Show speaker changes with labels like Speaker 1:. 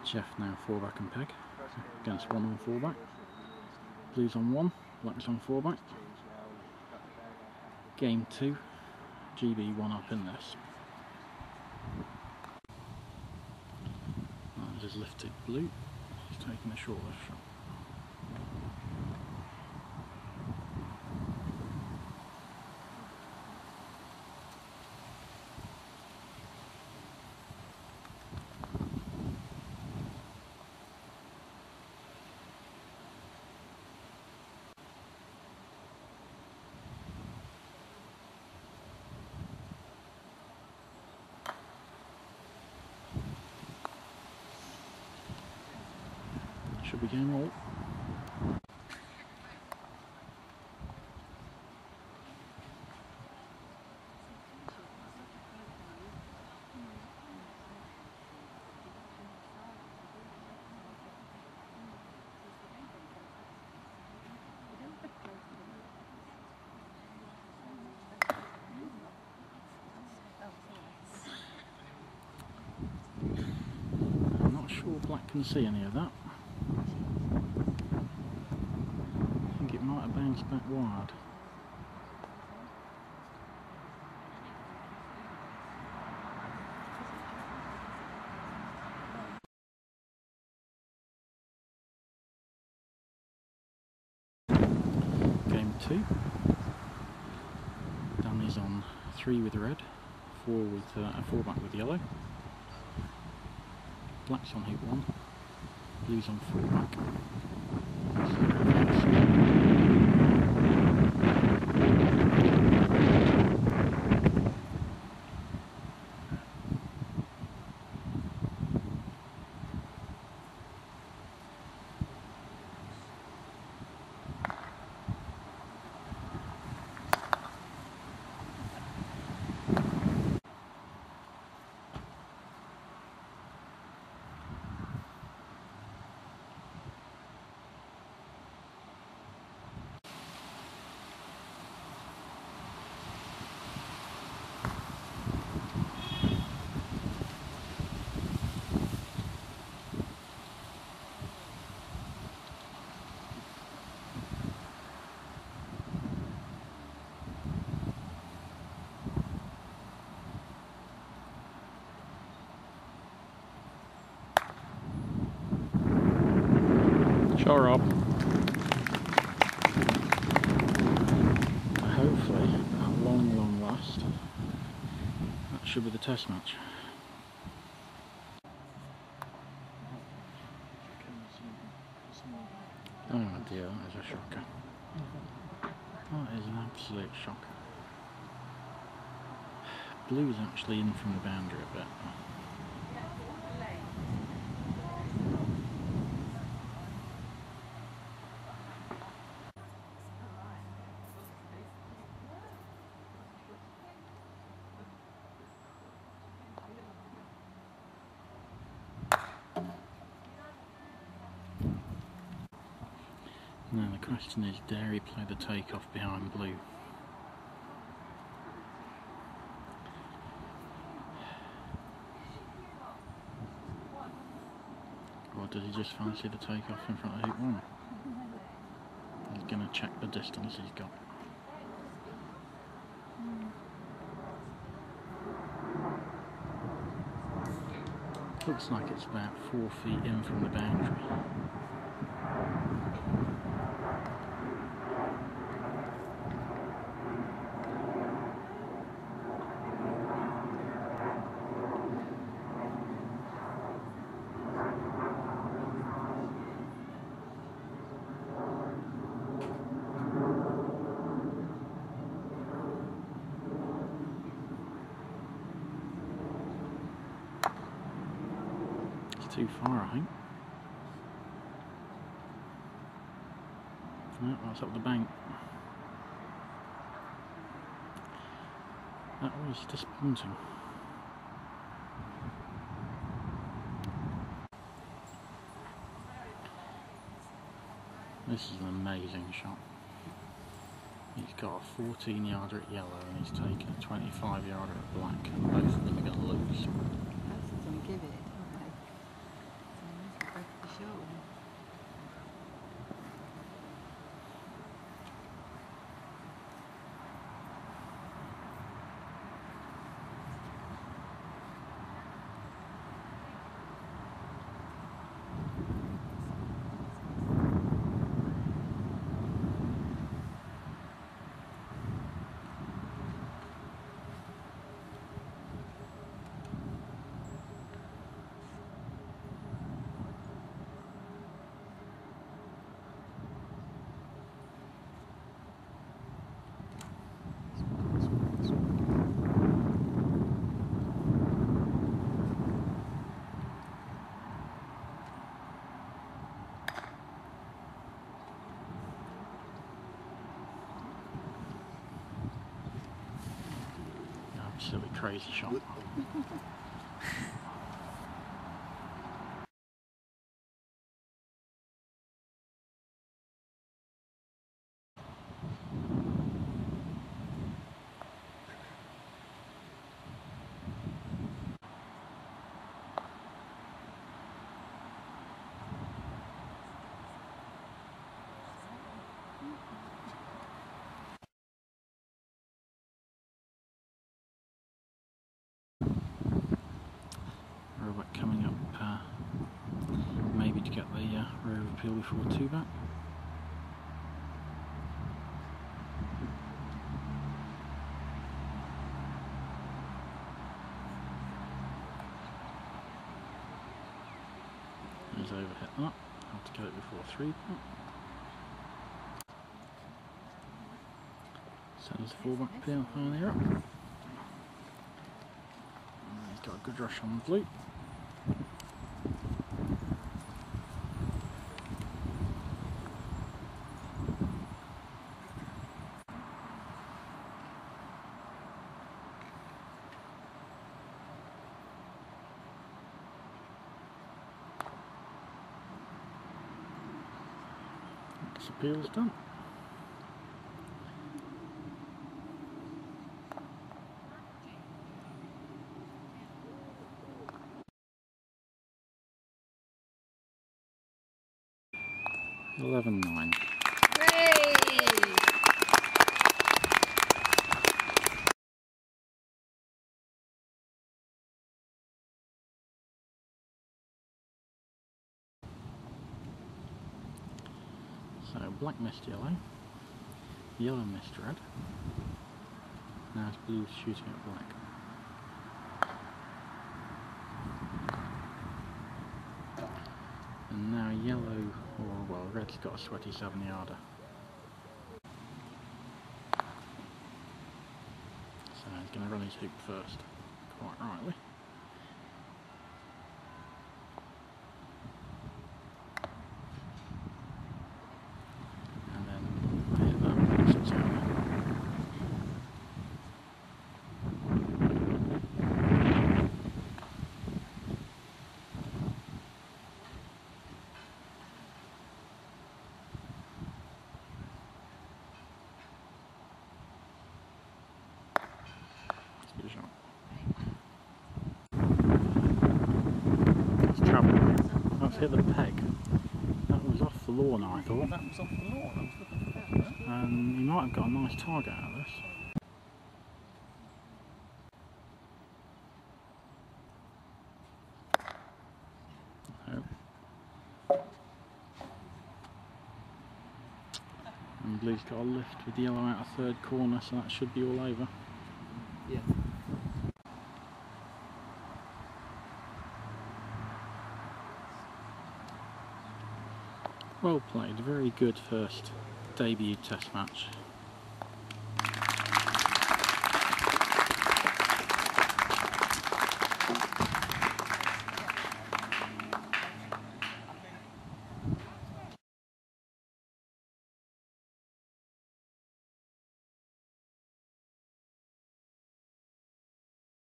Speaker 1: Jeff now 4-back and peg against 1 on 4-back. Blues on 1, Blacks on 4-back. Game 2, GB 1 up in this. This is lifted blue, he's taking a short left shot. Should be game all. I'm not sure Black can see any of that. I think it might have bounced back wide. Game 2. Danny's on 3 with red, 4 with 4-back with yellow. Black's on hoop 1, Blue's on 4-back. Shot Rob. Hopefully, at long last, that should be the test match. Oh dear, that is a shocker. That is an absolute shocker. Blue is actually in from the boundary a bit. Now the question is, dare he play the takeoff behind Blue? Or does he just fancy the takeoff in front of hoop 1? He's going to check the distance he's got. Looks like it's about 4 feet in from the boundary. Too far, I think. No, that's up the bank. That was disappointing. This is an amazing shot. He's got a 14-yarder at yellow and he's taken a 25-yarder at black, and both of them are going to lose.
Speaker 2: That's going to give it, aren't they?
Speaker 1: silly crazy shot. Robot coming up, maybe to get the rear of appeal before 2 back. He's overhit that. Have to get it before 3 back. Sends the 4 back appeal higher up. He's got a good rush on the blue. This appeal's done. $11.9. So black missed yellow, yellow missed red, now it's blue shooting at black. And now yellow, or well, red's got a sweaty 7-yarder. So he's going to run his hoop first, quite rightly. And then hit that one, so it's over. Good shot. It's travelling. That's hit the peg. That was off the lawn, I thought.
Speaker 2: That was off the lawn. I was looking for that.
Speaker 1: You might have got a nice target out of this. And blue's got a lift with yellow out of 3rd corner, so that should be all over.
Speaker 2: Yeah.
Speaker 1: Well played, very good first debut test match.